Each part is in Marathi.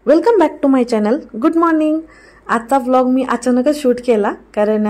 Welcome back to my channel. Good morning. आजचा व्लॉग मी अचानकच शूट केला कारण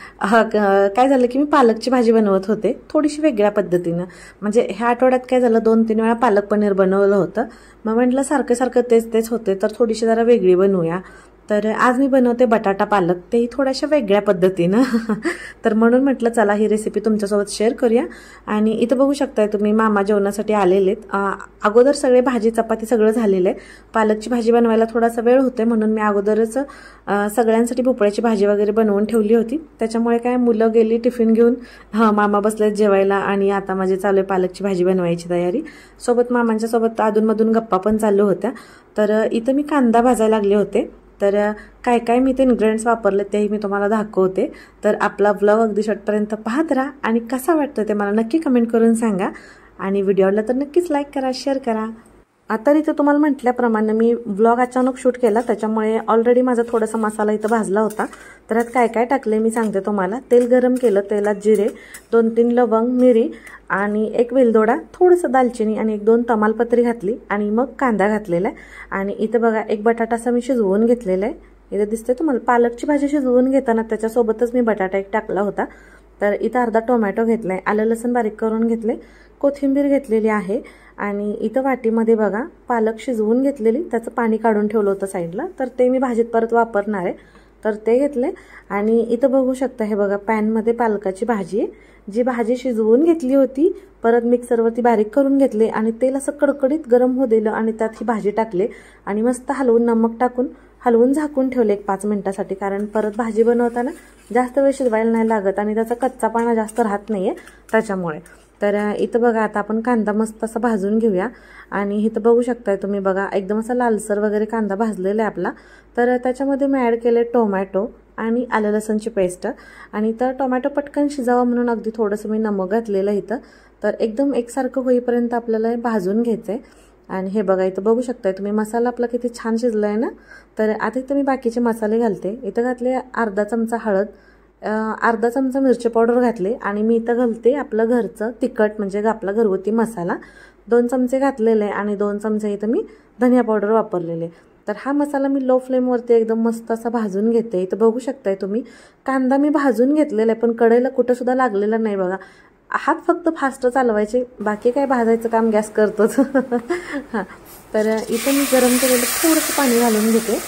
काय झालं की मी पालकची भाजी बनवत होते थोडीशी वेगळ्या पद्धतीनं. म्हणजे ह्या आठवड्यात काय झालं 2-3 वेळा पालक पनीर बनवलं होतं. मग म्हटलं सारखं सारखं तेच होते तर थोडीशी जरा वेगळी बनवूया. तर आज मी बनवते बटाटा पालक, तेही थोड्याशा वेगळ्या पद्धतीनं. तर म्हणून म्हटलं चला ही रेसिपी तुमच्यासोबत शेअर करूया. आणि इथं बघू शकताय तुम्ही मामा जेवणासाठी आलेलेत. अगोदर सगळे भाजी चपाती सगळं झालेलं आहे. पालकची भाजी बनवायला थोडासा वेळ होते म्हणून मी अगोदरच सगळ्यांसाठी भोपळ्याची भाजी वगैरे बनवून ठेवली होती. त्याच्यामुळे काय मुलं गेली टिफिन घेऊन, मामा बसलेत जेवायला आणि आता माझी चालू आहे पालकची भाजी बनवायची तयारी. सोबत मामांच्या सोबत अधूनमधून गप्पा पण चालू होत्या. तर इथं मी कांदा भाजायला लागले होते. तर काय काय मी ते इन्ग्रेडियंट्स वापरले तेही मी तुम्हाला दाखवते. तर आपला व्लॉग अगदी शेवटपर्यंत पाहत राहा आणि कसा वाटतो ते मला नक्की कमेंट करून सांगा. आणि व्हिडिओला तर नक्कीच लाईक करा, शेअर करा. आता इथं तुम्हाला म्हटल्याप्रमाणे मी व्लॉग अचानक शूट केला त्याच्यामुळे ऑलरेडी माझा थोडासा मसाला इथं भाजला होता. तर यात काय काय टाकले मी सांगते तुम्हाला. तेल गरम केलं, तेलात जिरे, 2-3 लवंग, मिरी आणि 1 वेलदोडा, थोडंसं दालचिनी आणि 1-2 तमालपत्री घातली आणि मग कांदा घातलेला आहे. आणि इथं बघा एक बटाटा असा मी शिजवून घेतलेला आहे. इथं दिसते तुम्हाला पालकची भाजी शिजवून घेताना त्याच्यासोबतच मी बटाटा एक टाकला होता. तर इथं अर्धा टोमॅटो घेतलाय, आलं लसूण बारीक करून घेतले, कोथिंबीर घेतलेली आहे. आणि इथं वाटीमध्ये बघा पालक शिजवून घेतलेली, त्याचं पाणी काढून ठेवलं होतं साईडला, तर ते मी भाजीत परत वापरणार आहे. तर ते घेतले. आणि इथं बघू शकता हे बघा पॅनमध्ये पालकाची भाजी आहे. जी भाजी शिजवून घेतली होती परत मिक्सरवरती बारीक करून घेतले आणि तेल असं कडकडीत गरम होऊ दिलं आणि त्यात ही भाजी टाकले आणि मस्त हलवून नमक टाकून हलवून झाकून ठेवले 1-5 मिनिटासाठी. कारण परत भाजी बनवताना जास्त वेळ शिजवायला नाही लागत आणि त्याचा कच्चापणा जास्त राहत नाहीये त्याच्यामुळे. तर इथं बघा आता आपण कांदा मस्त असा भाजून घेऊया. आणि इथं बघू शकताय तुम्ही बघा एकदम असा लालसर वगैरे कांदा भाजलेला आहे आपला. तर त्याच्यामध्ये मी ॲड केले टोमॅटो आणि आलं लसूणची पेस्ट. आणि तर टोमॅटो पटकन शिजावा म्हणून अगदी थोडंसं मी नमक घातलेलं इथं. तर एकदम एकसारखं होईपर्यंत आपल्याला हे भाजून घ्यायचं आहे. आणि हे बघा इथं बघू शकताय तुम्ही मसाला आपला किती छान शिजला आहे ना. तर आता इथं मी बाकीचे मसाले घालते. इथं घातले अर्धा चमचा हळद, अर्धा चमचा मिरची पावडर घातले आणि मी इथं घालते आपलं घरचं तिखट म्हणजे आपला घरगुती मसाला 2 चमचे घातलेले आणि 2 चमचे इथं मी धनिया पावडर वापरलेले. तर हा मसाला मी लो फ्लेमवरती एकदम मस्त असा भाजून घेते. इथं बघू शकताय तुम्ही कांदा मी भाजून घेतलेला आहे पण कढईला कुठं सुद्धा लागलेला नाही बघा. हात फक्त फास्ट चालवायचे, बाकी काय भाजायचं काम गॅस करतोच. हां, तर इथं मी गरम केलेलं थोडंसं पाणी घालून घेते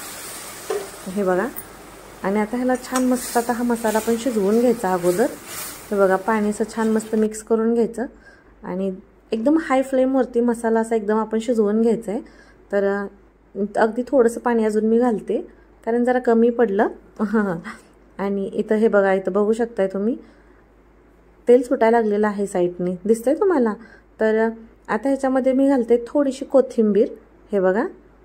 हे बघा. आणि आता ह्याला छान मस्त आता हा मसाला पण शिजवून घ्यायचा अगोदर. हे बघा पाणी असं छान मस्त मिक्स करून घ्यायचं आणि एकदम हाय फ्लेमवरती मसाला असा एकदम आपण शिजवून घ्यायचा आहे. तर अगदी थोडंसं पाणी अजून मी घालते कारण जरा कमी पडलं. आणि इथं हे बघा इथं बघू शकताय तुम्ही तेल सुटायला लागलेलं आहे साईडने, दिसतंय तुम्हाला. तर आता ह्याच्यामध्ये मी घालते थोडीशी कोथिंबीर हे बघा.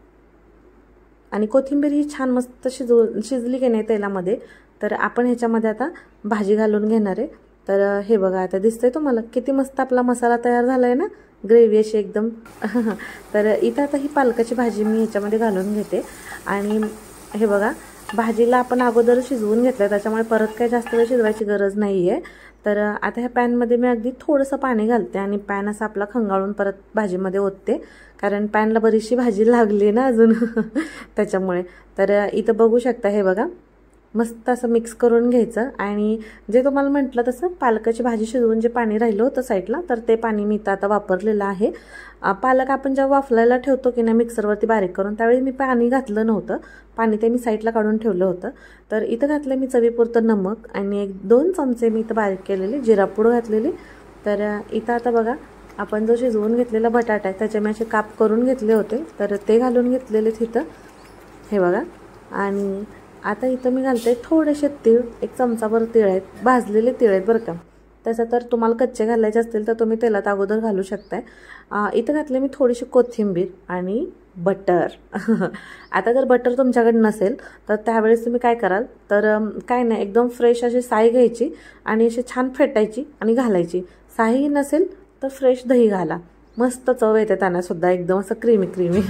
आणि कोथिंबीर ही छान मस्त शिजली की नाही तेलामध्ये तर आपण ह्याच्यामध्ये आता भाजी घालून घेणार आहे. तर हे बघा आता दिसतंय तुम्हाला किती मस्त आपला मसाला तयार झाला आहे ना, ग्रेव्ही अशी एकदम. तर इथं आता ही पालकाची भाजी मी ह्याच्यामध्ये घालून घेते. आणि हे बघा भाजीला आपण अगोदर शिजवून घेतलं त्याच्यामुळे परत काही जास्त वेळ शिजवायची गरज नाही आहे. तर आता ह्या पॅनमध्ये मी अगदी थोडंसं पाणी घालते आणि पॅन असा आपला खंगाळून परत भाजीमध्ये ओतते कारण पॅनला बरीचशी भाजी लागली ना अजून त्याच्यामुळे. तर इथं बघू शकता हे बघा मस्त असं मिक्स करून घ्यायचं. आणि जे तुम्हाला म्हटलं तसं पालकाची भाजी शिजवून जे पाणी राहिलं होतं साईडला तर ते पाणी मी इथं आता वापरलेलं आहे. पालक आपण जेव्हा वाफलायला ठेवतो की नाही मिक्सरवरती बारीक करून त्यावेळी मी पाणी घातलं नव्हतं, पाणी ते मी साईडला काढून ठेवलं होतं. तर इथं घातलं मी चवीपुरतं नमक आणि 1-2 चमचे मी इथं बारीक केलेली जिरापूड घातलेली. तर इथं आता बघा आपण जो शिजवून घेतलेला बटाटा आहे त्याचे मी असे काप करून घेतले होते तर ते घालून घेतलेले तिथं हे बघा. आणि आता इथं मी घालते थोडेसे तीळ, 1 चमचाभर तीळ आहेत, भाजलेले तीळ आहेत बरं का. तसं तर तुम्हाला कच्चे घालायचे असतील तर तुम्ही तेलात अगोदर घालू शकताय. इथं घातले मी थोडीशी कोथिंबीर आणि बटर. आता जर बटर तुमच्याकडे नसेल तर त्यावेळेस तुम्ही काय कराल तर काय नाही एकदम फ्रेश अशी साई घ्यायची आणि अशी छान फेटायची आणि घालायची. साई नसेल तर फ्रेश दही घाला, मस्त चव येते त्यांना सुद्धा एकदम असं क्रीमी.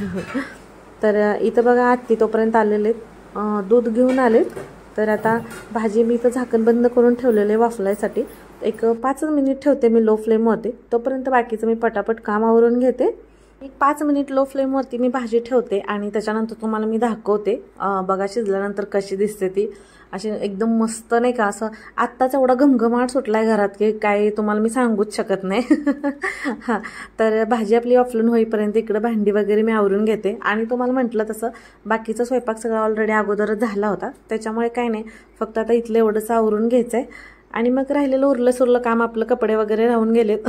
तर इथं बघा आत्ती तोपर्यंत आलेले दूध घेऊन आलेत. तर आता भाजी मी इथं झाकण बंद करून ठेवलेले वाफलायसाठी. 1-5 मिनिट ठेवते मी लो फ्लेमवरती, तोपर्यंत बाकीचं मी पटापट काम आवरून घेते. एक 5 मिनिट लो फ्लेमवरती मी भाजी ठेवते आणि त्याच्यानंतर तुम्हाला मी दाखवते बघा शिजल्यानंतर कशी दिसते ती। अशी एकदम मस्त नाही का, असं आत्ताच एवढा घमघमाट सुटलाय घरात की काय तुम्हाला मी सांगूच शकत नाही। हां, तर भाजी आपली ऑफलून होईपर्यंत इकडे भांडी वगैरे मी आवरून घेते आणि तुम्हाला म्हटलं तसं बाकीचा स्वयंपाक सगळा ऑलरेडी अगोदरच झाला होता, त्याच्यामुळे काय नाही, फक्त आता इथलं एवढंच आवरून घ्यायचंय आणि मग राहिलेलं उरलं सुरलं काम आपलं, कपडे वगैरे राहून गेलेत।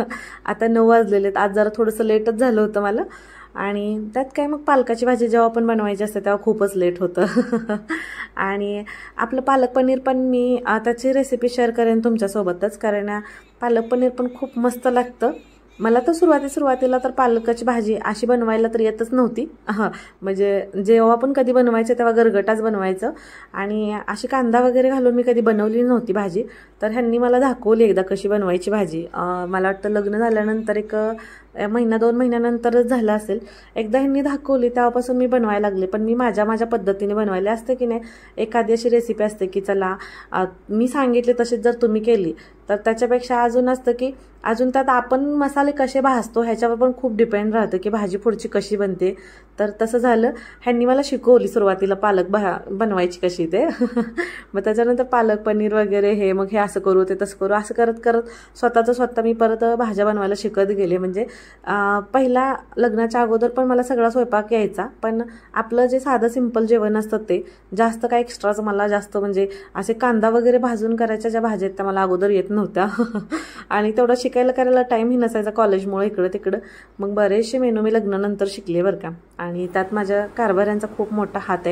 आता 9 वाजलेलेत, आज जरा थोडंसं लेटच झालं होतं मला आणि त्यात काय मग पालकाची भाजी जेव्हा पण बनवायची असते तेव्हा खूपच लेट होतं। आणि आपलं पालक पनीर पण मी त्याची रेसिपी शेअर करेन तुमच्यासोबतच, कारण पालक पनीर पण खूप मस्त लागतं। मला तर सुरुवातीला तर पालकाची भाजी अशी बनवायला तर येतच नव्हती। हां, म्हणजे जेव्हा पण कधी बनवायचं तेव्हा गरगटाच बनवायचं आणि अशी कांदा वगैरे घालून मी कधी बनवली नव्हती भाजी। तर ह्यांनी मला दाखवली एकदा कशी बनवायची भाजी। मला वाटतं लग्न झाल्यानंतर एक महिना 2 महिन्यानंतरच झालं असेल, एकदा ह्यांनी दाखवली तेव्हापासून मी बनवायला लागले। पण मी माझ्या पद्धतीने बनवायला असते की नाही, एखादी अशी रेसिपी असते की चला मी सांगितले तशीच जर तुम्ही केली तर त्याच्यापेक्षा अजून असतं की अजून त्यात आपण मसाले कसे भाजतो ह्याच्यावर पण खूप डिपेंड राहतं की भाजी पुढची कशी बनते। तर तसं झालं, ह्यांनी मला शिकवली सुरुवातीला पालक बनवायची कशी ते। मग त्याच्यानंतर पालक पनीर वगैरे हे मग हे असं करू ते तसं करू, असं करत करत स्वतः मी परत भाज्या बनवायला शिकत गेले। म्हणजे पहिला लग्नाच्या अगोदर पण मला सगळा स्वयंपाक यायचा, पण आपलं जे साधं सिंपल जेवण असतं ते जास्त काय एक्स्ट्राच मला जास्त म्हणजे असे कांदा वगैरे भाजून करायच्या ज्या भाज्या आहेत त्या मला अगोदर येत नव्हत्या। आणि तेवढं शिकायला करायला टाईमही नसायचा कॉलेजमुळे इकडं तिकडं। मग बरेचसे मेनू मी लग्नानंतर शिकले बरं का, आणि त्यात माझ्या कारभाऱ्यांचा खूप मोठा हात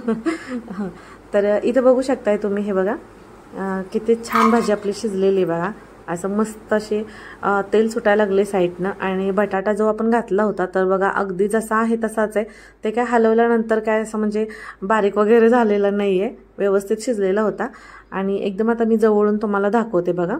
आहे। तर इथं बघू शकताय तुम्ही, हे बघा किती छान भाजी आपली शिजलेली बघा, असं मस्त असे तेल सुटायला लागले साईडनं। आणि बटाटा जो आपण घातला होता तर बघा अगदी जसा आहे तसाच आहे, ते काय हलवल्यानंतर काय असं म्हणजे बारीक वगैरे झालेलं नाही आहे, व्यवस्थित शिजलेला होता। आणि एकदम आता मी जवळून तुम्हाला दाखवते बघा,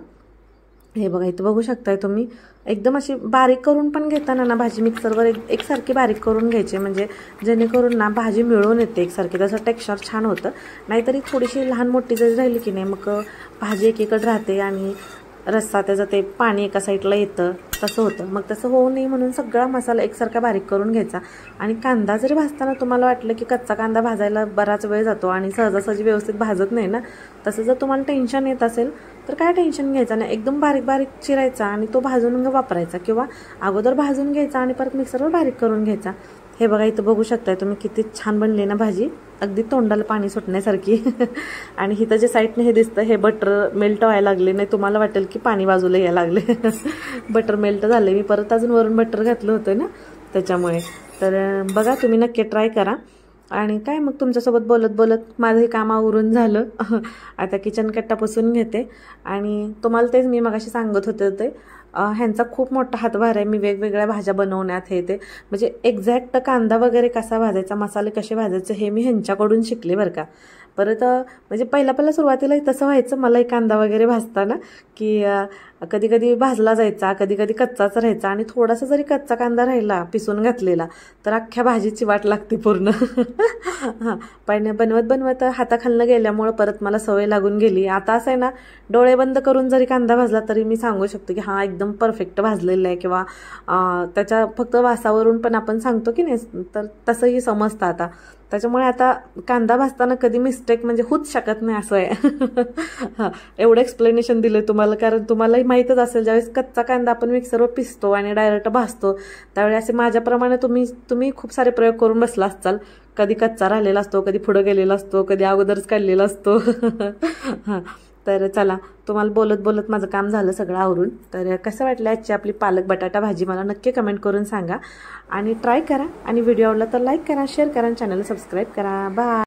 हे बघा इथं बघू शकताय तुम्ही, एकदम अशी बारीक करून पण घेताना ना भाजी मिक्सरवर एकसारखी बारीक करून घ्यायची, म्हणजे जेणेकरून ना भाजी मिळून येते एकसारखी, त्याचं टेक्स्चर छान होतं। नाहीतरी थोडीशी लहान मोठी जरी राहिली की नाही मग भाजी एकीकडे राहते आणि रस्सा त्याचं ते पाणी एका साईडला येतं, तसं होतं। मग तसं होऊ नये म्हणून सगळा मसाला एकसारखा बारीक करून घ्यायचा। आणि कांदा जरी भाजताना तुम्हाला वाटलं की कच्चा कांदा भाजायला बराच वेळ जातो आणि सहजासहजी व्यवस्थित भाजत नाही ना, तसं जर तुम्हाला टेन्शन येत असेल तर काय टेन्शन घ्यायचं नाही, एकदम बारीक बारीक चिरायचा आणि तो भाजून वापरायचा, किंवा अगोदर भाजून घ्यायचा आणि परत मिक्सरवर बारीक करून घ्यायचा। हे बघा इथं बघू शकताय तुम्ही किती छान बनली ना भाजी, अगदी तोंडाला पाणी सुटण्यासारखी। आणि इथं जे साईडने हे दिसतं हे बटर मेल्ट व्हायला लागले, नाही तुम्हाला वाटेल की पाणी बाजूला यायला लागले। बटर मेल्ट झाले, मी परत अजून वरून बटर घातलं होतं ना त्याच्यामुळे। तर बघा तुम्ही नक्की ट्राय करा। आणि काय मग तुमच्यासोबत बोलत बोलत माझं हे काम आवरून झालं। आता किचन कट्टा पुसून घेते आणि तुम्हाला तेच मी मगाशी सांगत होते ते ह्यांचा खूप मोठा हातभार आहे, मी वेगवेगळ्या भाज्या बनवण्यात हे ते, म्हणजे एक्झॅक्ट कांदा वगैरे कसा भाजायचा, मसाले कसे भाजायचे हे मी ह्यांच्याकडून शिकले बरं का। परत म्हणजे पहिला सुरुवातीला तसं व्हायचं मला कांदा वगैरे भाजताना की कधी कधी भाजला जायचा, कधी कधी कच्चाच राहायचा, आणि थोडासा जरी कच्चा कांदा राहिला पिसून घातलेला तर अख्ख्या भाजीची वाट लागते पूर्ण। हां, पण बनवत हाताखालनं गेल्यामुळं परत मला सवय लागून गेली। आता असं आहे ना, डोळे बंद करून जरी कांदा भाजला तरी मी सांगू शकतो की हां एकदम परफेक्ट भाजलेला आहे, किंवा त्याच्या फक्त वासावरून पण आपण सांगतो की नाही, तर तसंही समजतं आता। त्याच्यामुळे आता कांदा भाजताना कधी मिस्टेक म्हणजे होऊच शकत नाही असं आहे। हां, एवढं एक्सप्लेनेशन दिलं तुम्हाला, कारण तुम्हालाही माहीतच असेल ज्यावेळेस कच्चा कांदा आपण मिक्सरवर पिसतो आणि डायरेक्ट भाजतो त्यावेळी असे माझ्याप्रमाणे तुम्ही खूप सारे प्रयोग करून बसला असाल, कधी कच्चा राहिलेला असतो, कधी पुढं गेलेला असतो, कधी अगोदरच काढलेला असतो। हां, तर चला तुम्हाला बोलत बोलत माझं काम झालं सगळं आवरून। तर कसं वाटलं आजची आपली पालक बटाटा भाजी मला नक्की कमेंट करून सांगा आणि ट्राय करा, आणि व्हिडिओ आवडला तर लाईक करा, शेअर करा, चॅनलला सबस्क्राईब करा। बाय।